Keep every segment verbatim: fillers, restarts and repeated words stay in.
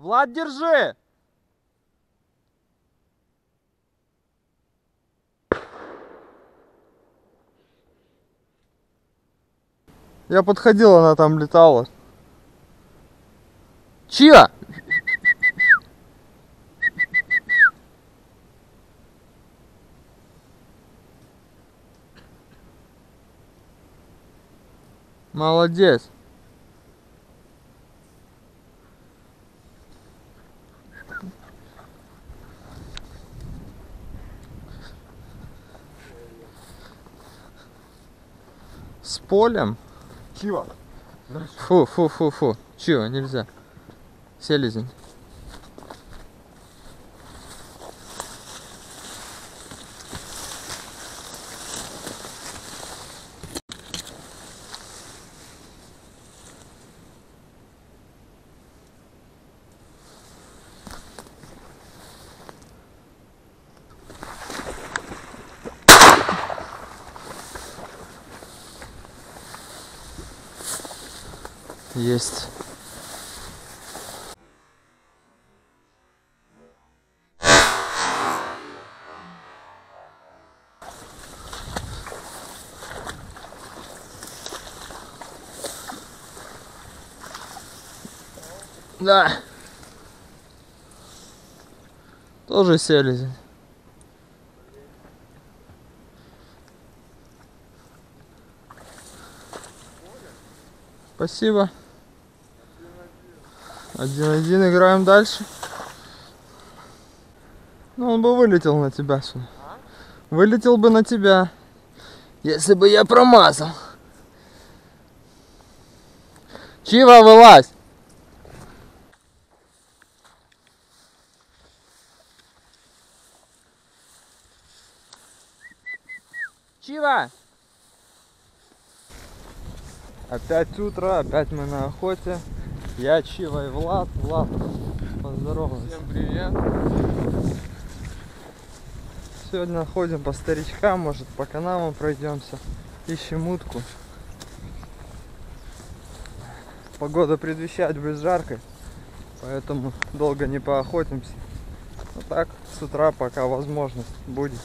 Влад, держи! Я подходил, она там летала. Чья? Молодец. С полем? Чего? Фу, фу, фу, фу. Чего, нельзя. Селезень. Есть. Да. Тоже селезень. Спасибо. Один-один, играем дальше. Ну, он бы вылетел на тебя сюда. А? Вылетел бы на тебя, если бы я промазал. Чива, вылазь! Чива! Опять утро, опять мы на охоте. Я, Чива и Влад. Влад, поздоровайся. Всем привет. Сегодня ходим по старичкам, может по канавам пройдемся. Ищем утку. Погода предвещает быть жаркой, поэтому долго не поохотимся. Но так, с утра, пока возможность будет.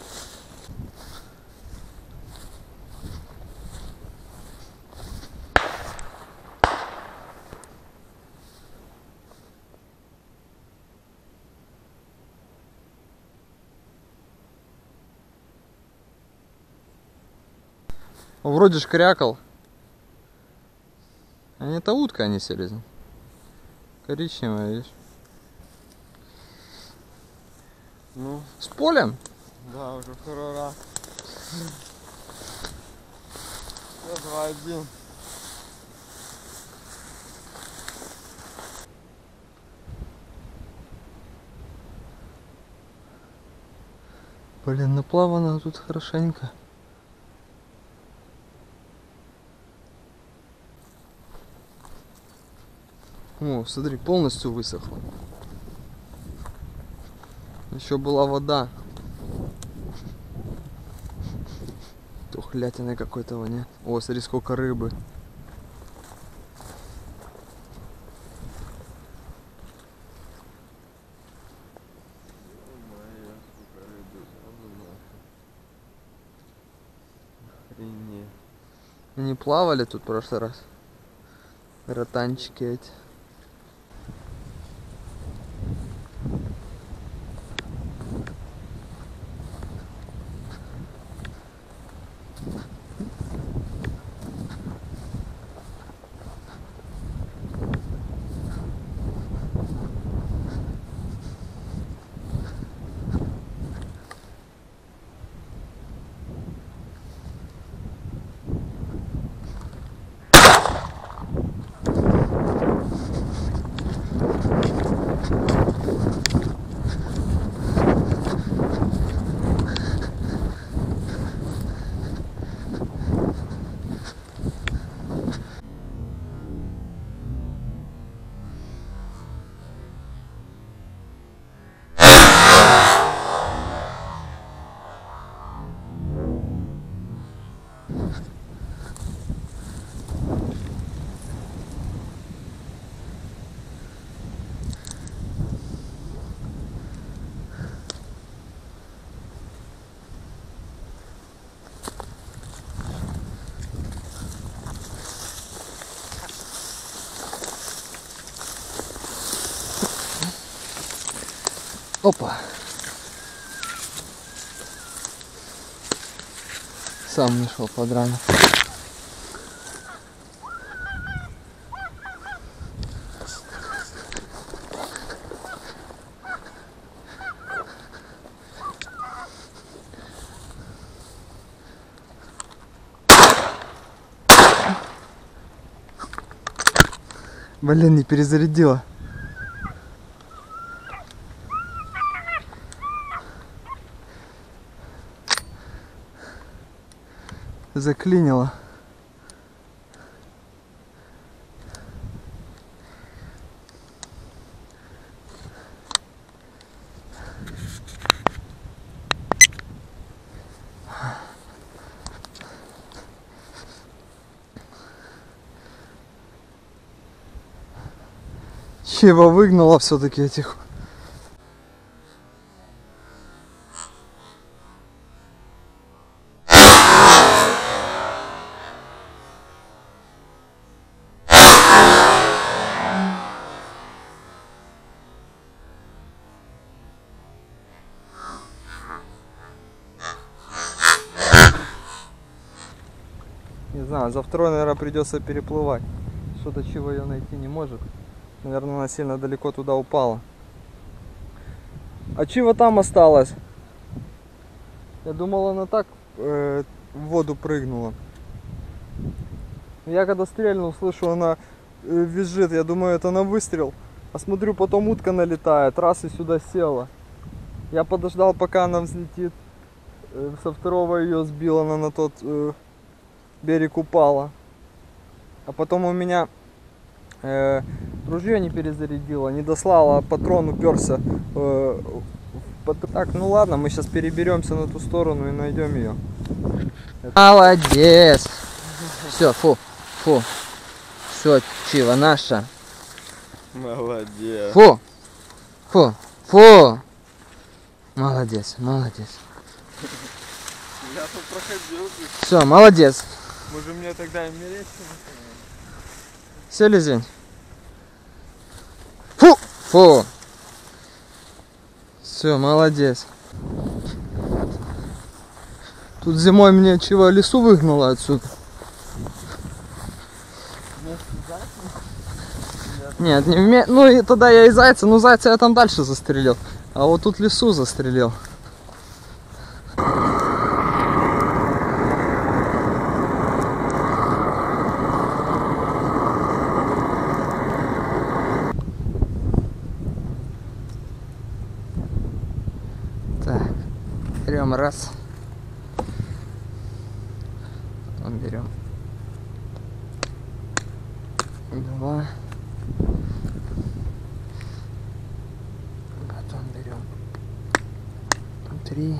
Вроде ж крякал. А не это утка, а не селезень. Коричневая, видишь. Ну, с полем? да, уже второй раз. два-один. Блин, наплавано тут хорошенько. О, смотри, полностью высохло. Еще была вода. Тухлятины какой-то воня. О, смотри, сколько рыбы. Охренеть. Они плавали тут в прошлый раз. Ротанчики эти. Опа. Сам нашел подранок. Блин, не перезарядила. Заклинило. Чего выгнала все-таки этих. Не знаю, за второй, наверное, придется переплывать. Что-то чего ее найти не может. Наверное, она сильно далеко туда упала. А чего там осталось? Я думал, она так э, в воду прыгнула. Я когда стрельнул, слышу, она э, визжит. Я думаю, это на выстрел. А смотрю, потом утка налетает. Раз и сюда села. Я подождал, пока она взлетит. Э, со второго ее сбила, она на тот э, берег упала. А потом у меня э, ружье не перезарядила, не дослала, патрон уперся. Э, так, ну ладно, мы сейчас переберемся на ту сторону и найдем ее. Молодец! Все, фу, фу. Все, чего наша? Молодец. Фу, фу, фу. Молодец, молодец. Я тут проходил. Все, молодец. Может мне тогда и мерещится? Селезень. Фу, фу. Все, молодец. Тут зимой мне чего, лису выгнало отсюда? Нет, не вме... ну и тогда я и зайца, ну зайца я там дальше застрелил. А вот тут лису застрелил. Так, берем раз. Потом берем два. Потом берем три.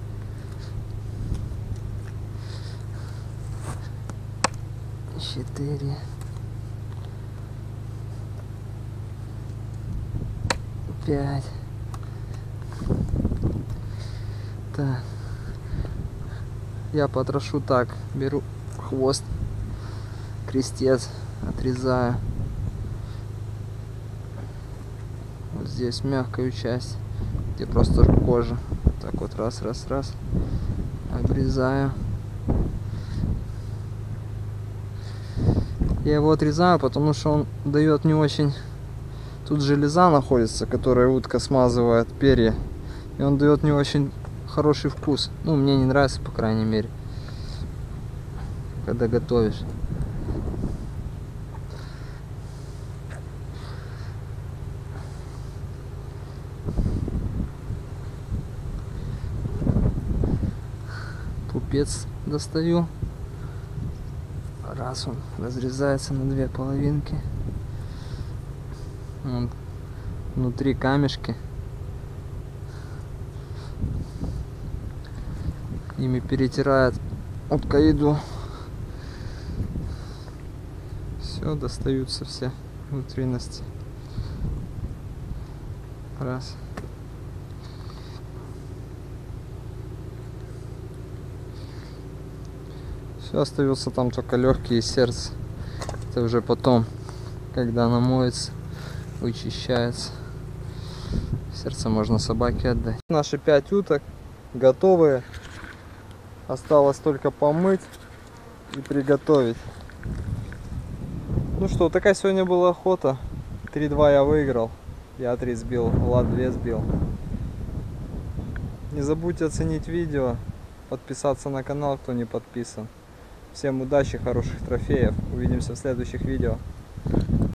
Четыре. Пять. Так. Я потрошу так. Беру хвост, крестец, отрезаю. Вот здесь мягкую часть, где просто кожа. Так вот раз, раз, раз. Обрезаю. Я его отрезаю, потому что он дает не очень... Тут железа находится, которая утка смазывает перья. И он дает не очень хороший вкус. Ну, мне не нравится, по крайней мере, когда готовишь. Пупец достаю. Раз он разрезается на две половинки. Вон внутри камешки. Ими перетирает утка еду. Все, достаются все внутренности. Раз. Все, остается там только легкие и сердце. Это уже потом, когда она моется, вычищается. Сердце можно собаке отдать. Наши пять уток готовые. Осталось только помыть и приготовить. Ну что, такая сегодня была охота. три-два я выиграл. Я три сбил, Влад две сбил. Не забудьте оценить видео, подписаться на канал, кто не подписан. Всем удачи, хороших трофеев. Увидимся в следующих видео.